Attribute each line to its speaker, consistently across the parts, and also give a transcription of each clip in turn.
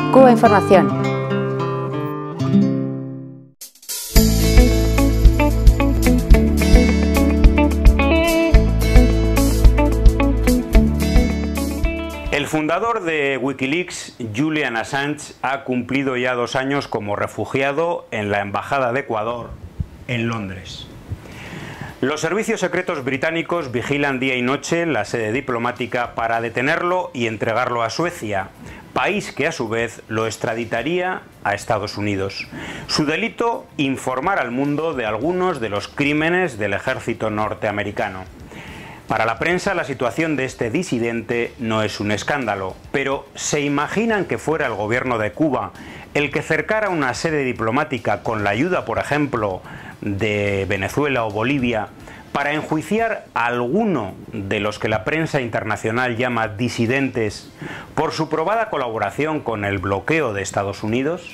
Speaker 1: Cuba Información.
Speaker 2: El fundador de Wikileaks, Julian Assange, ha cumplido ya 2 años como refugiado en la Embajada de Ecuador en Londres. Los servicios secretos británicos vigilan día y noche la sede diplomática para detenerlo y entregarlo a Suecia, país que a su vez lo extraditaría a Estados Unidos. Su delito, informar al mundo de algunos de los crímenes del ejército norteamericano. Para la prensa, la situación de este disidente no es un escándalo, pero ¿se imaginan que fuera el gobierno de Cuba el que cercara una sede diplomática con la ayuda, por ejemplo, de Venezuela o Bolivia, para enjuiciar a alguno de los que la prensa internacional llama disidentes por su probada colaboración con el bloqueo de Estados Unidos?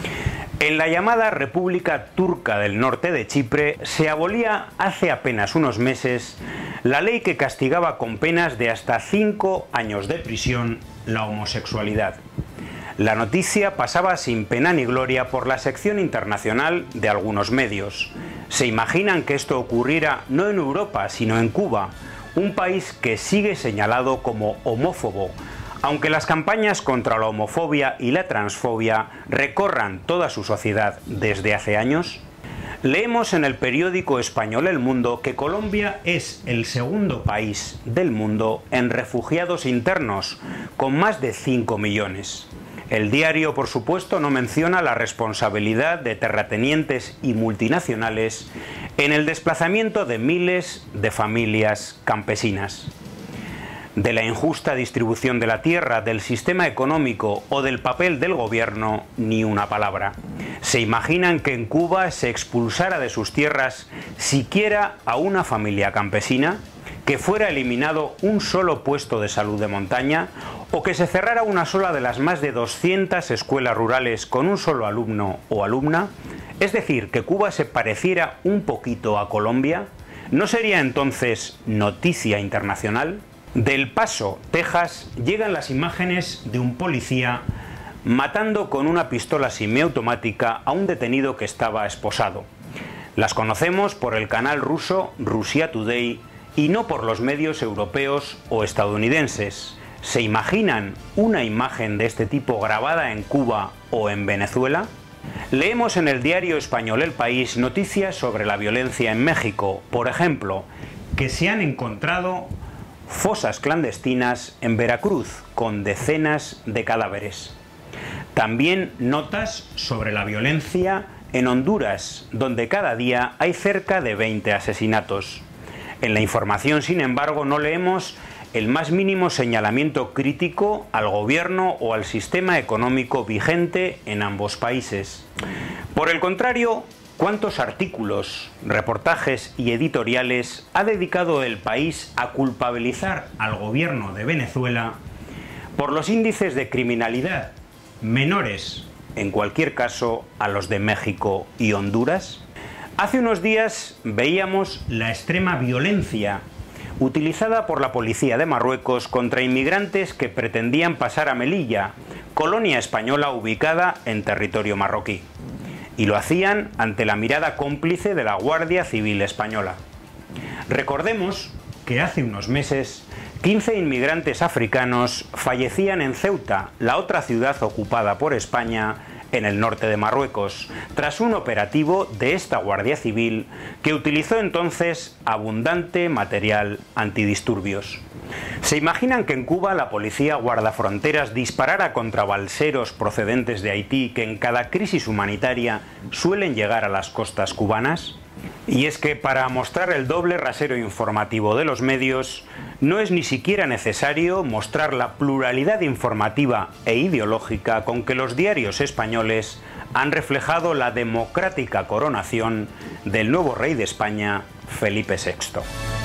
Speaker 2: En la llamada República Turca del Norte de Chipre se abolía hace apenas unos meses la ley que castigaba con penas de hasta 5 años de prisión la homosexualidad. La noticia pasaba sin pena ni gloria por la sección internacional de algunos medios. ¿Se imaginan que esto ocurriera no en Europa, sino en Cuba, un país que sigue señalado como homófobo, aunque las campañas contra la homofobia y la transfobia recorran toda su sociedad desde hace años? Leemos en el periódico español El Mundo que Colombia es el segundo país del mundo en refugiados internos, con más de 5 millones. El diario, por supuesto, no menciona la responsabilidad de terratenientes y multinacionales en el desplazamiento de miles de familias campesinas. De la injusta distribución de la tierra, del sistema económico o del papel del gobierno, ni una palabra. ¿Se imaginan que en Cuba se expulsara de sus tierras siquiera a una familia campesina? ¿Que fuera eliminado un solo puesto de salud de montaña? ¿O que se cerrara una sola de las más de 200 escuelas rurales con un solo alumno o alumna? Es decir, que Cuba se pareciera un poquito a Colombia. ¿No sería entonces noticia internacional? Del Paso, Texas, llegan las imágenes de un policía matando con una pistola semiautomática a un detenido que estaba esposado. Las conocemos por el canal ruso Russia Today y no por los medios europeos o estadounidenses. ¿Se imaginan una imagen de este tipo grabada en Cuba o en Venezuela? Leemos en el diario español El País noticias sobre la violencia en México, por ejemplo, que se han encontrado fosas clandestinas en Veracruz con decenas de cadáveres. También notas sobre la violencia en Honduras, donde cada día hay cerca de 20 asesinatos. En la información, sin embargo, no leemos el más mínimo señalamiento crítico al gobierno o al sistema económico vigente en ambos países. Por el contrario, ¿cuántos artículos, reportajes y editoriales ha dedicado El País a culpabilizar al gobierno de Venezuela por los índices de criminalidad menores, en cualquier caso, a los de México y Honduras? Hace unos días veíamos la extrema violencia utilizada por la policía de Marruecos contra inmigrantes que pretendían pasar a Melilla, colonia española ubicada en territorio marroquí. Y lo hacían ante la mirada cómplice de la Guardia Civil Española. Recordemos que hace unos meses 15 inmigrantes africanos fallecían en Ceuta, la otra ciudad ocupada por España en el norte de Marruecos, tras un operativo de esta Guardia Civil que utilizó entonces abundante material antidisturbios. ¿Se imaginan que en Cuba la policía guardafronteras disparara contra balseros procedentes de Haití que en cada crisis humanitaria suelen llegar a las costas cubanas? Y es que para mostrar el doble rasero informativo de los medios, no es ni siquiera necesario mostrar la pluralidad informativa e ideológica con que los diarios españoles han reflejado la democrática coronación del nuevo rey de España, Felipe VI.